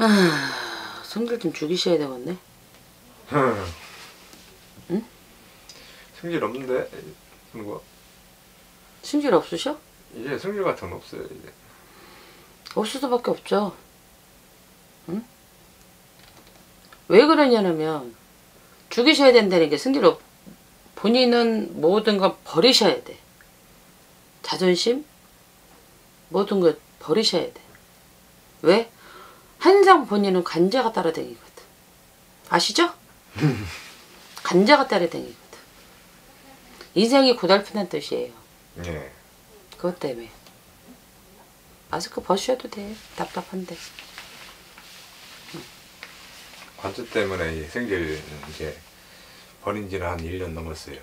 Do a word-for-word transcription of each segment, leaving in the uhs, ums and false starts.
아, 성질 좀 죽이셔야 되겠네. 응? 성질 없는데 뭐 성질 없으셔? 이제 성질 같은 건 없어요. 이제 없을 수밖에 없죠. 응? 왜 그러냐면 죽이셔야 된다는 게 성질 없. 본인은 모든 걸 버리셔야 돼. 자존심 모든 걸 버리셔야 돼. 왜? 항상 본인은 간제가 따라다니거든. 아시죠? 간제가 따라다니거든. 인생이 고달프다는 뜻이에요. 네. 그것 때문에. 마스크 벗으셔도 돼. 답답한데. 관절 때문에 이 성질 이제 버린 지는 한 일 년 넘었어요.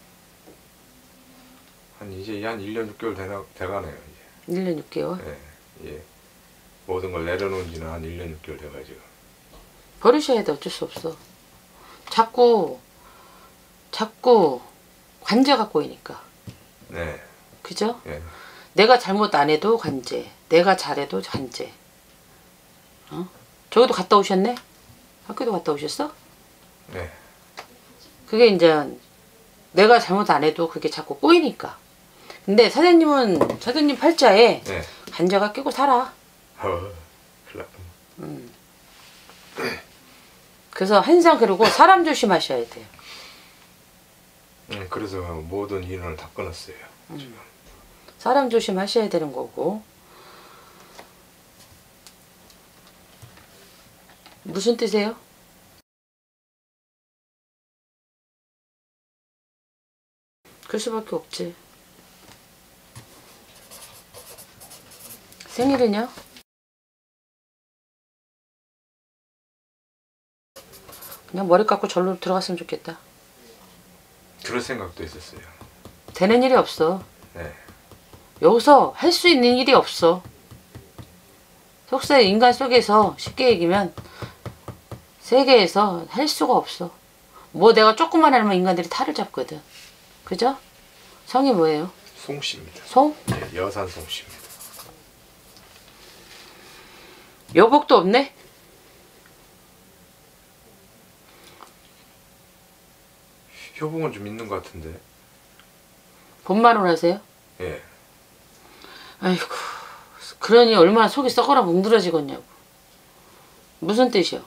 한 이제 한 일 년 육 개월 되나, 돼가네요. 이제. 일 년 육 개월? 네. 예. 모든 걸 내려놓은 지는 한 일 년 육 개월 돼가지고. 버리셔야 돼. 어쩔 수 없어. 자꾸 자꾸 관제가 꼬이니까. 네. 그죠? 예. 내가 잘못 안 해도 관제. 내가 잘해도 관제. 어? 저기도 갔다 오셨네? 학교도 갔다 오셨어? 네. 그게 이제 내가 잘못 안 해도 그게 자꾸 꼬이니까. 근데 사장님은 사장님 팔자에 네. 관제가 끼고 살아. 어, 큰일 났구나. 음. 그래서 항상 그러고 사람 조심하셔야 돼요. 음, 그래서 모든 인원을 다 끊었어요. 음. 지금. 사람 조심하셔야 되는 거고. 무슨 뜻이에요? 그럴 수밖에 없지. 생일은요? 그냥 머리 깎고 절로 들어갔으면 좋겠다. 그럴 생각도 있었어요. 되는 일이 없어. 네. 여기서 할 수 있는 일이 없어. 속세 인간 속에서 쉽게 얘기하면 세계에서 할 수가 없어. 뭐 내가 조금만 하면 인간들이 탈을 잡거든. 그죠? 성이 뭐예요? 송씨입니다. 송? 네, 여산 송씨입니다. 여복도 없네? 효봉은 좀 있는 것 같은데. 본만원 하세요? 예. 아이고, 그러니 얼마나 속이 썩어라 뭉들어지겠냐고. 무슨 뜻이요?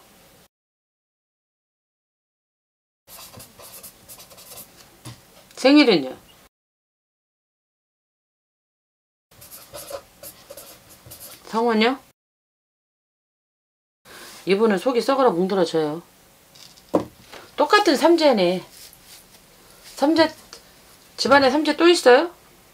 생일은요? 성은요? 이분은 속이 썩어라 뭉들어져요. 똑같은 삼재네. 삼재, 집안에 삼재 또 있어요?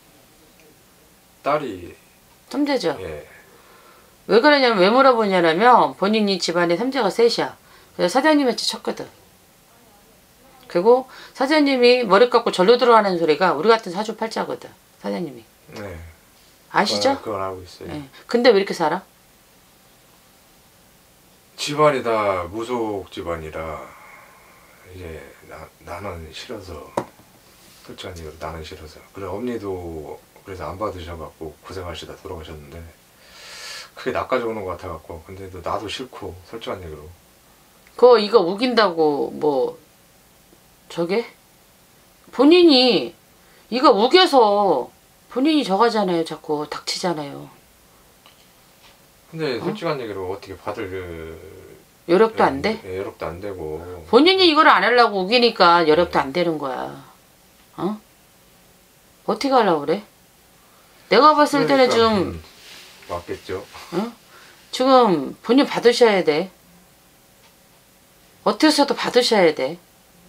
딸이. 삼재죠? 예. 왜 그러냐면, 왜 물어보냐면, 본인이 집안에 삼재가 셋이야. 그래서 사장님한테 쳤거든. 그리고 사장님이 머리 깎고 절로 들어가는 소리가 우리 같은 사주팔자거든. 사장님이. 네. 아시죠? 그건, 그건 알고 있어요. 네. 근데 왜 이렇게 살아? 집안이 다 무속 집안이라 이제 나, 나는 싫어서 솔직히 나는 싫어서 그래 어머니도 그래서 안 받으셔갖고 고생하시다 돌아가셨는데 그게 나까지 오는 것 같아갖고 근데 나도 싫고 솔직한 얘기로 그거 이거 우긴다고 뭐 저게? 본인이 이거 우겨서 본인이 저가잖아요. 자꾸 닥치잖아요. 근데 솔직한 어? 얘기로 어떻게 받을 그 여력도 안 돼? 예, 여력도 안 되고 본인이 이걸 안 하려고 우기니까 여력도 네. 안 되는 거야. 어? 어떻게 하려고 그래? 내가 봤을 그러니까, 때는 좀 음, 맞겠죠. 어? 지금 본인 받으셔야 돼. 어떻게 해서도 받으셔야 돼.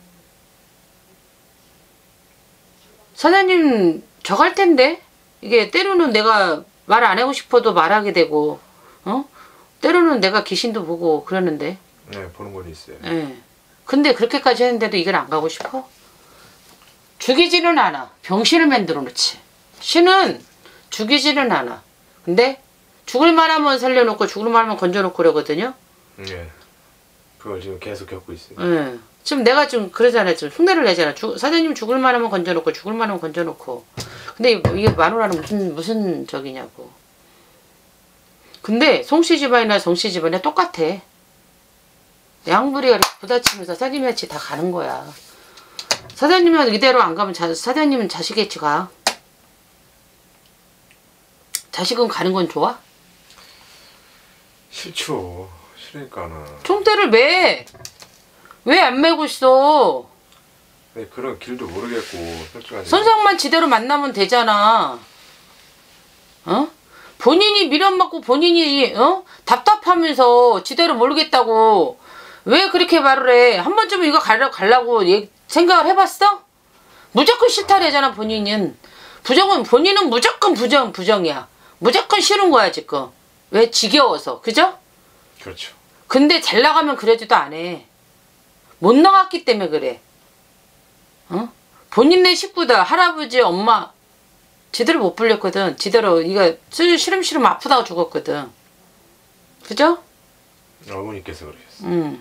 사장님 저갈 텐데 이게 때로는 내가 말 안 하고 싶어도 말하게 되고 어? 때로는 내가 귀신도 보고 그러는데 네 보는 건 있어요. 네. 근데 그렇게까지 했는데도 이걸 안 가고 싶어? 죽이지는 않아. 병신을 만들어 놓지. 신은 죽이지는 않아. 근데 죽을 만하면 살려놓고 죽을 만하면 건져놓고 그러거든요. 네. 그걸 지금 계속 겪고 있어요. 네. 지금 내가 좀 그러잖아. 좀 흉내를 내잖아. 주, 사장님 죽을 만하면 건져놓고 죽을 만하면 건져놓고. 근데 이게 마누라는 무슨 무슨 적이냐고. 근데 송씨 집안이나 정씨 집안이 똑같아. 양부리가 이렇게 부딪히면서 사장님같이 다 가는 거야. 사장님은 이대로 안 가면 자, 사장님은 자식애치 가. 자식은 가는 건 좋아? 싫죠. 싫으니까는. 총대를 매! 왜 안 매고 있어? 네, 그런 길도 모르겠고 솔직하지. 선상만 지대로 만나면 되잖아. 어? 본인이 미련받고 본인이 어? 답답하면서 지대로 모르겠다고 왜 그렇게 말을 해? 한 번쯤은 이거 가려, 가려고 얘, 생각을 해봤어? 무조건 싫다래잖아 본인은. 부정은 본인은 무조건 부정 부정이야. 무조건 싫은 거야 지금. 왜? 지겨워서. 그죠? 그렇죠. 근데 잘 나가면 그러지도 안 해. 못 나갔기 때문에 그래. 어? 본인네 식구다. 할아버지, 엄마 제대로 못 불렸거든. 제대로 이거 시름시름 아프다고 죽었거든. 그죠? 어머니께서 그러셨어. 음.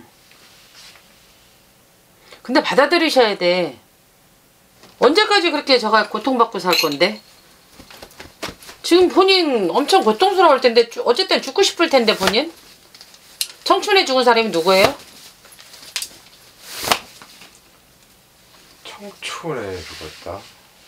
근데 받아들이셔야 돼. 언제까지 그렇게 저가 고통받고 살 건데? 지금 본인 엄청 고통스러울 텐데 어쨌든 죽고 싶을 텐데 본인? 청춘에 죽은 사람이 누구예요? 청춘에 죽었다.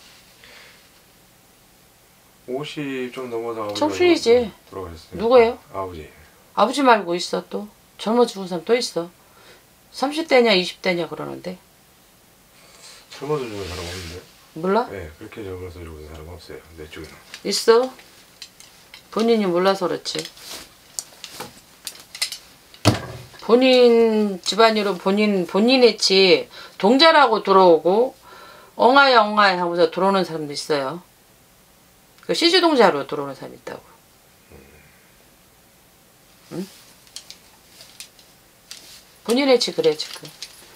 오십 좀 넘어서 아버지가 청춘이지. 돌아가셨어요. 누구예요? 아버지. 아버지 말고 있어 또. 젊어 죽은 사람 또 있어. 삼십 대냐 이십 대냐 그러는데. 젊어서 죽은 사람 없는데? 몰라? 네, 그렇게 젊어서 죽은 사람 없어요. 내 쪽에는. 있어. 본인이 몰라서 그렇지. 본인 집안으로 본인 본인의치 동자라고 들어오고 엉아이 엉아이 하면서 들어오는 사람도 있어요. 그 시주동자로 들어오는 사람 있다고. 응? 본인의치 그래 지금.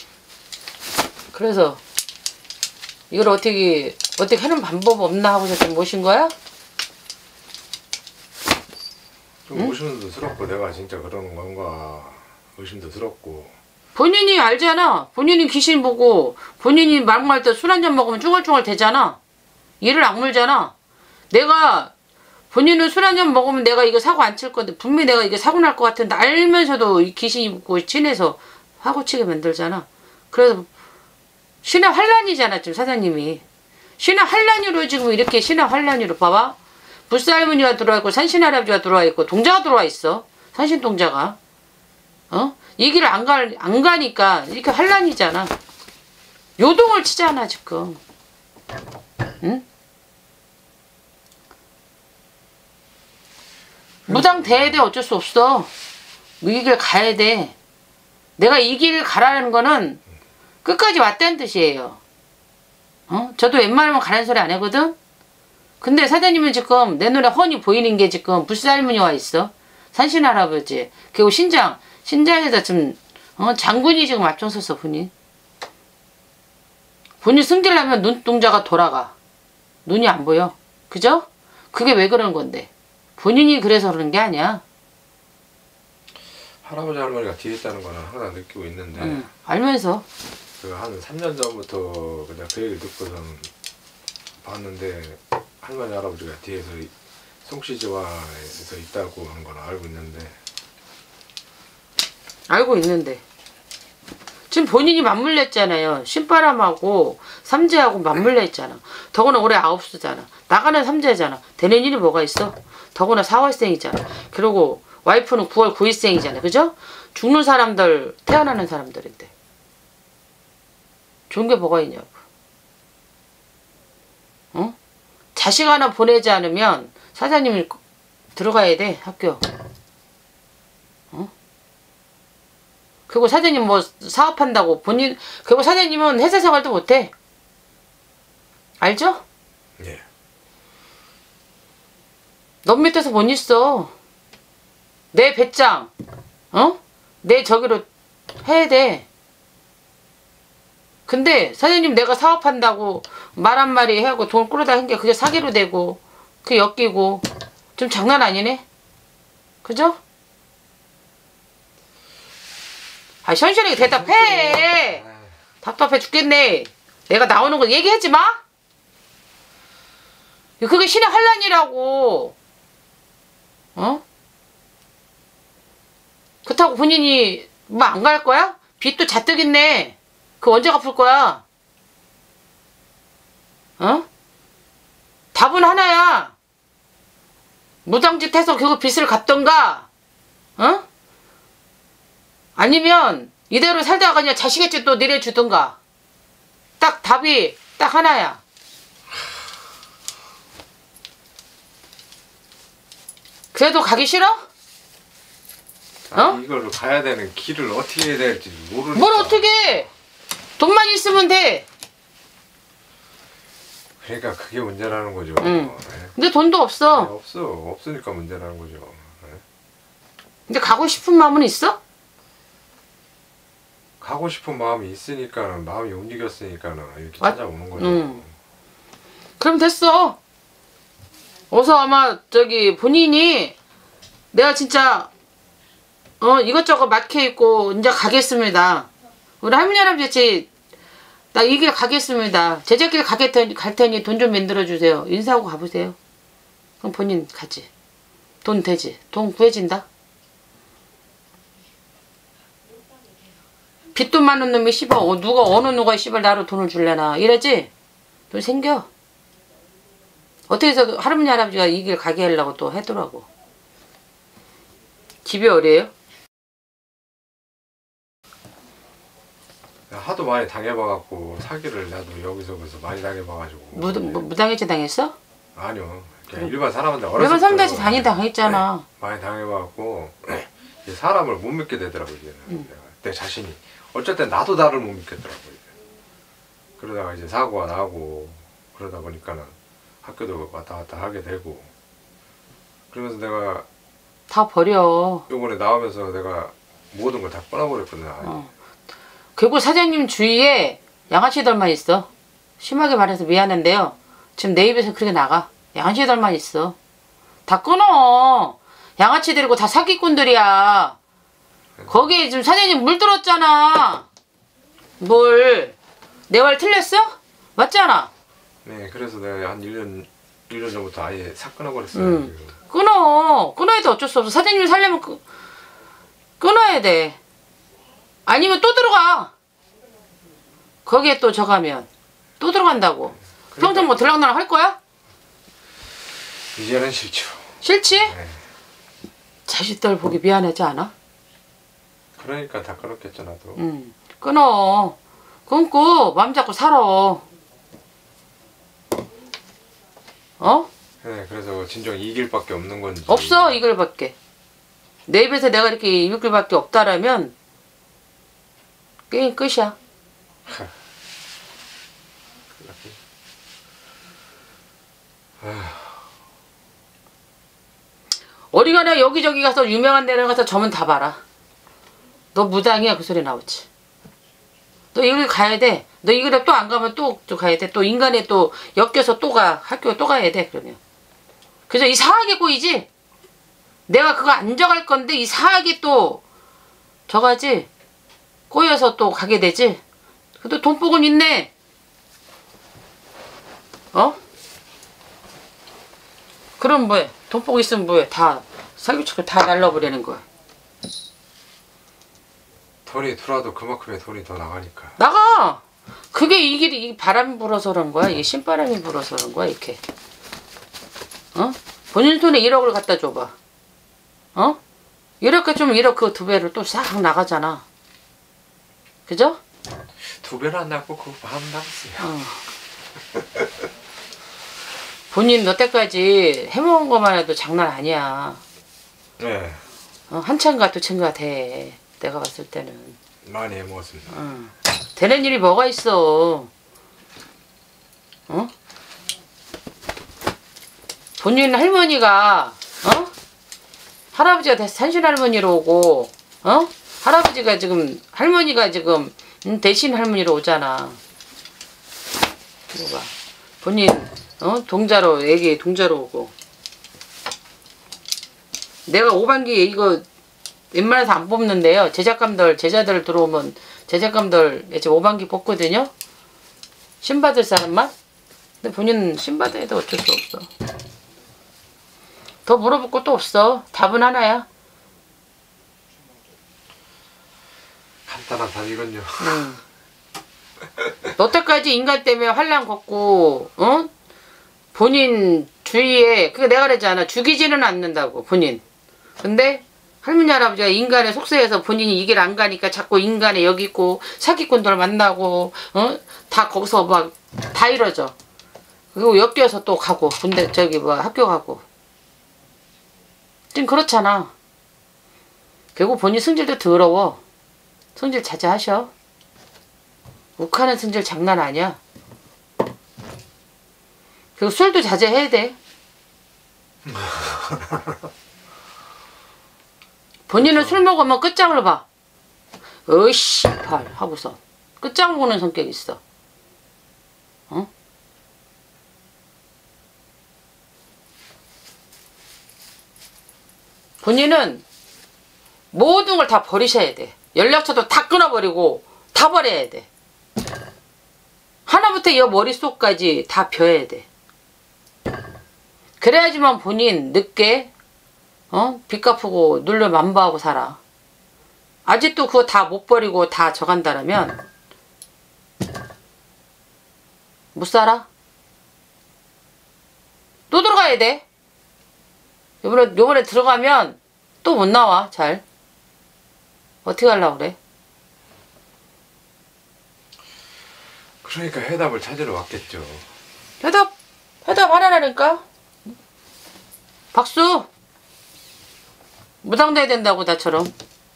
그래서 이걸 어떻게 어떻게 하는 방법 없나 하고서 좀 모신 거야? 좀 응? 의심도 스럽고 내가 진짜 그러는 건가 의심도 스럽고. 본인이 알잖아. 본인이 귀신 보고 본인이 막말 때 술 한잔 먹으면 쭈글쭈글 되잖아. 이를 악물잖아. 내가 본인은 술 한잔 먹으면 내가 이거 사고 안 칠 건데 분명히 내가 이게 사고 날 것 같은데 알면서도 이 귀신이 붙고 친해서 사고 치게 만들잖아. 그래서 신의 환란이잖아 지금 사장님이. 신의 환란으로 지금 이렇게 신의 환란으로 봐봐. 불사할머니가 들어와 있고 산신할아버지가 들어와 있고 동자가 들어와 있어. 산신동자가. 어? 이 길을 안, 가, 안 가니까 이렇게 환란이잖아. 요동을 치잖아 지금. 응? 무당돼야 돼. 어쩔 수 없어. 이 길 가야 돼. 내가 이 길을 가라는 거는 끝까지 왔다는 뜻이에요. 어? 저도 웬만하면 가라는 소리 안 하거든. 근데 사장님은 지금 내 눈에 훤히 보이는 게 지금 불사할머니 와 있어. 산신할아버지 그리고 신장 신장에서 지금 어? 장군이 지금 앞장섰어 본인. 본인 승질나면 눈동자가 돌아가. 눈이 안 보여. 그죠? 그게 왜 그런 건데? 본인이 그래서 그런 게 아니야. 할아버지 할머니가 뒤에 있다는 거는 항상 느끼고 있는데 응, 알면서. 그 한 삼 년 전부터 그냥 그 얘기 듣고선 봤는데 할머니 할아버지가 뒤에서 송씨 집안에서 있다고 한 건 알고 있는데. 알고 있는데 지금 본인이 맞물렸잖아요. 신바람하고 삼재하고 맞물렸잖아. 더구나 올해 아홉수잖아. 나가는 삼재잖아. 되는 일이 뭐가 있어? 더구나 사월생이잖아. 그리고 와이프는 구월 구일생이잖아. 그죠? 죽는 사람들 태어나는 사람들인데 좋은 게 뭐가 있냐고. 어? 자식 하나 보내지 않으면 사장님이 들어가야 돼 학교. 어? 그리고 사장님 뭐 사업한다고 본인 그리고 사장님은 회사 생활도 못해. 알죠? 예. 넌 밑에서 못 있어. 내 배짱 어? 내 저기로 해야 돼. 근데 사장님 내가 사업한다고 말 한마디 하고 돈 끌어다 한 게 그게 사기로 되고 그게 엮이고 좀 장난 아니네. 그죠? 아 현실하게 대답해. 답답해 죽겠네. 내가 나오는 거 얘기하지 마. 그게 신의 환란이라고. 어? 그렇다고 본인이 뭐 안 갈 거야? 빚도 잔뜩 있네. 그거 언제 갚을 거야? 어? 답은 하나야. 무당짓 해서 그거 빚을 갚던가, 어? 아니면 이대로 살다가 그냥 자식의 집도 내려주던가. 딱 답이 딱 하나야. 그래도 가기 싫어? 어? 아니, 이걸 가야 되는 길을 어떻게 해야 될지 모르니까. 뭘 어떻게 해? 돈만 있으면 돼. 그러니까 그게 문제라는 거죠. 응. 네. 근데 돈도 없어. 네, 없어. 없으니까 문제라는 거죠. 네. 근데 가고 싶은 마음은 있어? 가고 싶은 마음이 있으니까는, 마음이 움직였으니까는 이렇게 맞- 찾아오는 거죠. 응. 그럼 됐어. 어서 아마 저기 본인이 내가 진짜 어 이것저것 막혀있고 이제 가겠습니다. 우리 할머니 할아버지 나 이 길 가겠습니다. 제자길 가겠 갈 테니 돈 좀 만들어 주세요. 인사하고 가보세요. 그럼 본인 가지. 돈 되지. 돈 구해진다. 빚돈 많은 놈이 씨발 어, 누가 어느 누가 씨발 나로 돈을 줄래나 이러지? 돈 생겨. 어떻게 해서 할머니 할아버지가 이 길 가게 하려고 또 하더라고. 집이 어디예요? 하도 많이 당해봐갖고 사기를 나도 여기서 그래서 많이 당해봐가지고. 무, 무, 무당해체 당했어? 아니요. 그냥 일반 사람한테 어렸을 일반 사람들한테 때부터 당이 당했잖아. 네, 많이 당해봐갖고 이제 사람을 못 믿게 되더라고 이제는. 응. 내가, 내 자신이. 어쩔 땐 나도 나를 못 믿겠더라고 이제. 그러다가 이제 사고가 나고 그러다 보니까는 학교도 왔다 갔다 하게 되고 그러면서 내가 다 버려. 요번에 나오면서 내가 모든 걸 다 끊어버렸거든. 어. 그리고 사장님 주위에 양아치들만 있어. 심하게 말해서 미안한데요. 지금 내 입에서 그렇게 나가. 양아치들만 있어. 다 끊어. 양아치들이고 다 사기꾼들이야. 거기에 지금 사장님 물들었잖아. 뭘. 내 말 틀렸어? 맞잖아. 네, 그래서 내가 한 일 년, 일 년 전부터 아예 싹 끊어버렸어요. 응. 지금. 끊어. 끊어야 돼. 어쩔 수 없어. 사장님 살려면 끄, 끊어야 돼. 아니면 또 들어가. 거기에 또 저가면 또 들어간다고. 그러니까, 평생 뭐 들락날락 할 거야? 이제는 싫죠. 싫지? 네. 자식들 보기 미안하지 않아? 그러니까 다 끊었겠죠 나도. 응. 끊어. 끊고 마음 잡고 살아. 어? 네, 그래서 진정 이 길밖에 없는 건지. 없어. 이 글밖에. 내 입에서 내가 이렇게 이 글밖에 없다라면 게임 끝이야. 어디 가나 여기저기 가서 유명한 데를 가서 점은 다 봐라. 너 무당이야 그 소리 나오지. 너 이걸 가야 돼. 너 이거를 또 안 가면 또, 또 가야 돼. 또 인간에 또 엮여서 또 가. 학교 또 가야 돼 그러면. 그래서 이상하게 꼬이지. 내가 그거 안 져갈 건데 이상하게 또 저가지. 꼬여서 또 가게 되지. 그래도 돈복은 있네. 어? 그럼 뭐해? 돈복 있으면 뭐해? 다 사기치고 다 날려버리는 거야. 돈이 들어와도 그만큼의 돈이 더 나가니까. 나가. 그게 이 길이 이 바람이 불어서 그런 거야. 이게 신바람이 불어서 그런 거야. 이렇게. 어? 본인 손에 일억을 갖다 줘봐. 어? 이렇게 좀 일억 그 두 배를 또 싹 나가잖아. 그죠? 두 배는 안 나고 그거 반 나갔어요. 어. 본인 여태까지 해먹은 것만 해도 장난 아니야. 네, 어, 한참가 두참가 돼. 내가 봤을 때는. 많이 해먹었습니다. 어. 되는 일이 뭐가 있어. 어? 본인 할머니가 어? 할아버지가 다시 산신 할머니로 오고 어? 할아버지가 지금 할머니가 지금 음, 대신 할머니로 오잖아. 이거 봐. 본인 어? 동자로 애기 동자로 오고. 내가 오반기 이거 웬만해서 안 뽑는데요. 제작감들 제자들 들어오면 제작감들 이제 오반기 뽑거든요. 신받을 사람만. 근데 본인 신받아야 해도 어쩔 수 없어. 더 물어볼 것도 없어. 답은 하나야. 다 익었냐. 응. 여태까지 인간 때문에 환란 걷고, 어? 본인 주위에, 그게 내가 그랬잖아. 죽이지는 않는다고, 본인. 근데, 할머니, 할아버지가 인간의 속세에서 본인이 이 길 안 가니까 자꾸 인간에 여기 있고, 사기꾼들 만나고, 어? 다 거기서 막, 다 이러죠. 그리고 엮여서 또 가고, 군대, 저기, 뭐, 학교 가고. 좀 그렇잖아. 결국 본인 성질도 더러워. 성질 자제하셔. 욱하는 성질 장난 아니야. 그리고 술도 자제해야 돼. 본인은 술 먹으면 끝장을 봐. 어이씨 팔 하고서 끝장 보는 성격이 있어. 어? 본인은 모든 걸 다 버리셔야 돼. 연락처도 다 끊어버리고 다 버려야 돼. 하나부터 이 머릿속까지 다 벼야 돼. 그래야지만 본인 늦게 어? 빚 갚고 눌러 만보하고 살아. 아직도 그거 다 못 버리고 다 져간다라면 못 살아. 또 들어가야 돼. 요번에, 요번에 들어가면 또 못 나와. 잘 어떻게 하려고 그래? 그러니까 해답을 찾으러 왔겠죠. 해답 해답 하나라니까. 박수. 무당돼야 된다고 나처럼.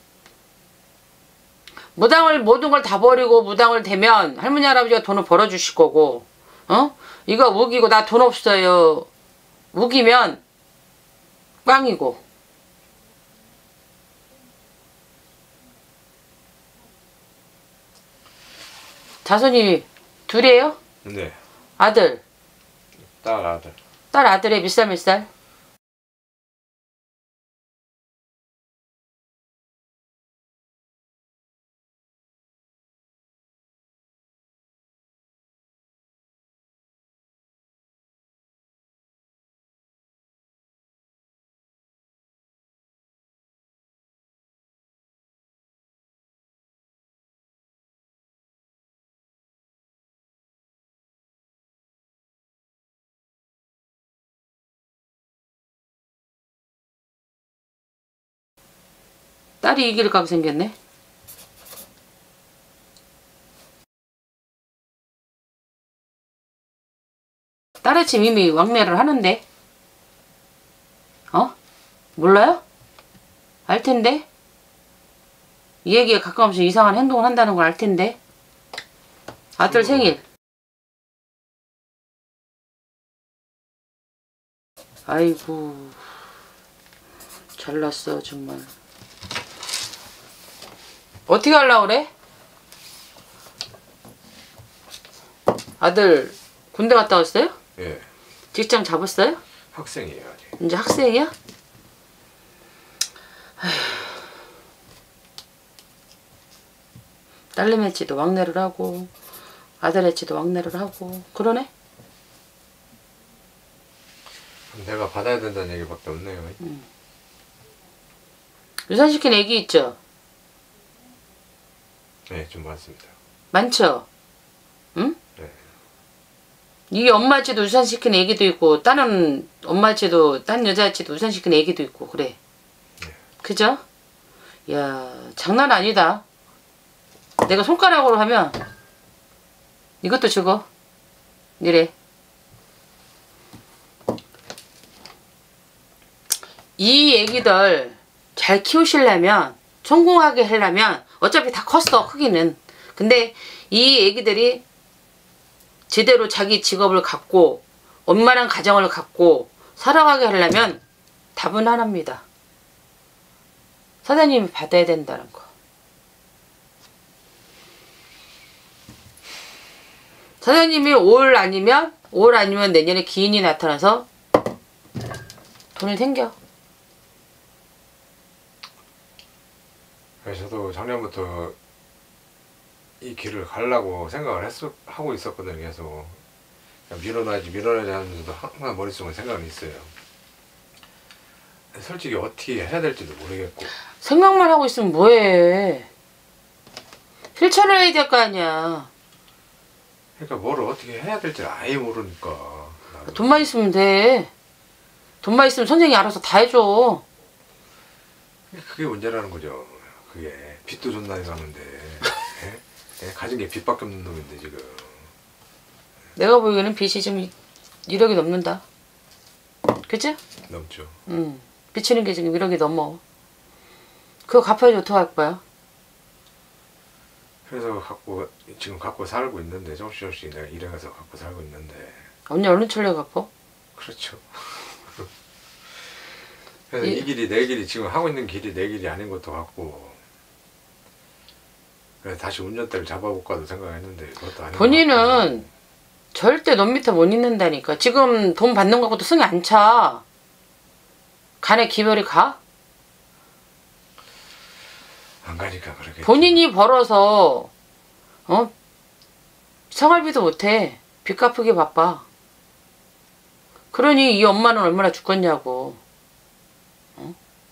무당을 모든 걸 다 버리고 무당을 대면 할머니 할아버지가 돈을 벌어주실 거고, 어? 이거 우기고 나 돈 없어요. 우기면 꽝이고. 자손이 둘이에요? 네. 아들. 딸 아들. 딸 아들에 몇 살 몇 살? 딸이 이길 각 생겼네. 딸의 집 이미 왕래를 하는데. 어? 몰라요? 알텐데? 이 얘기에 가끔씩 이상한 행동을 한다는 걸 알텐데. 아들 생일. 아이고 잘났어 정말. 어떻게 하려고 그래? 아들 군대 갔다 왔어요? 예. 직장 잡았어요? 학생이에요 아직. 이제 학생이야? 딸내미 애치도 왕래를 하고 아들 애치도 왕래를 하고 그러네? 내가 받아야 된다는 얘기밖에 없네요. 음. 유산시킨 애기 있죠? 네, 좀 많습니다. 많죠? 응? 네. 이 엄마 애치도 유산시킨 애기도 있고 다른 엄마 애치도 딴 여자 애치도 유산시킨 애기도 있고 그래. 네. 그죠? 야 장난 아니다. 내가 손가락으로 하면 이것도 죽어. 이래. 이 애기들 잘 키우시려면 성공하게 하려면 어차피 다 컸어 크기는. 근데 이 애기들이 제대로 자기 직업을 갖고 원만한 가정을 갖고 살아가게 하려면 답은 하나입니다. 사장님이 받아야 된다는 거. 사장님이 올 아니면 올 아니면 내년에 기인이 나타나서 돈을 생겨. 그래서 저도 작년부터 이 길을 가려고 생각을 했어, 하고 있었거든요. 계속 밀어놔야지 밀어놔야지 하면서도 항상 머릿속에 생각은 있어요. 솔직히 어떻게 해야 될지도 모르겠고. 생각만 하고 있으면 뭐해. 실천을 해야 될 거 아니야. 그러니까 뭘 어떻게 해야 될지 아예 모르니까. 나는. 돈만 있으면 돼. 돈만 있으면 선생님이 알아서 다 해줘. 그게 문제라는 거죠. 그게 빚도 존나 가는데 예? 예? 가진 게 빚밖에 없는 놈인데 지금. 내가 보기에는 빚이 지금 일억이 넘는다. 그치? 넘죠. 응. 빚치는 게 지금 일억이 넘어. 그거 갚아야지 어떡할 거야? 그래서 갖고 지금 갖고 살고 있는데 조금씩 조금씩 내가 일해가서 갖고 살고 있는데. 언니 어느 철래 갚아? 그렇죠. 그래서 이- 이 길이 내 길이 지금 하고 있는 길이 내 길이 아닌 것도 같고. 그래서 다시 운전대를 잡아볼까도 생각했는데 그것도 아닌 것 본인은 절대 넌 밑에 못 있는다니까. 지금 돈 받는 거하고도 승이 안 차. 간에 기별이 가? 안 가니까 그렇게. 본인이 벌어서 어? 생활비도 못해. 빚 갚기 바빠. 그러니 이 엄마는 얼마나 죽겠냐고. 어?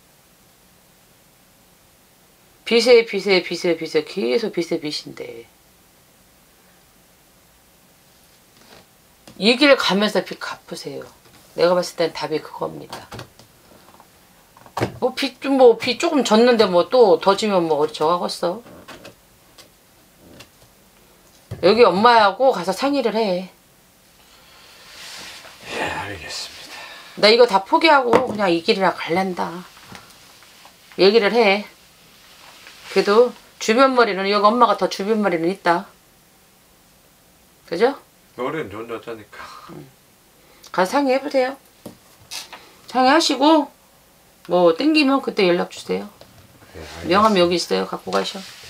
빚에 빚에 빚에 빚에 계속 빚에 빚인데 이 길 가면서 빚 갚으세요. 내가 봤을 땐 답이 그겁니다. 뭐 빚 좀 뭐 빚 조금 졌는데 뭐 또 더 지면 뭐 어디 저하겠어. 여기 엄마하고 가서 상의를 해. 예, 알겠습니다. 나 이거 다 포기하고 그냥 이 길이나 갈란다. 얘기를 해. 그래도 주변머리는 여기 엄마가 더 주변머리는 있다. 그죠? 어린 좋은 여자니까. 가서 상의해보세요. 상의하시고 뭐 땡기면 그때 연락 주세요. 예, 알겠습니다. 명함 여기 있어요. 갖고 가셔.